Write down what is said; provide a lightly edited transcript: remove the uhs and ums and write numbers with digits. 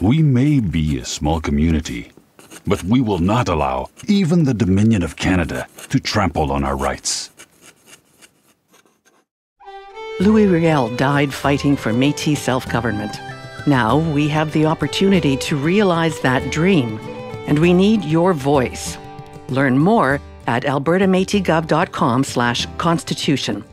We may be a small community, but we will not allow even the Dominion of Canada to trample on our rights. Louis Riel died fighting for Métis self-government. Now we have the opportunity to realize that dream, and we need your voice. Learn more at albertametisgov.com/constitution.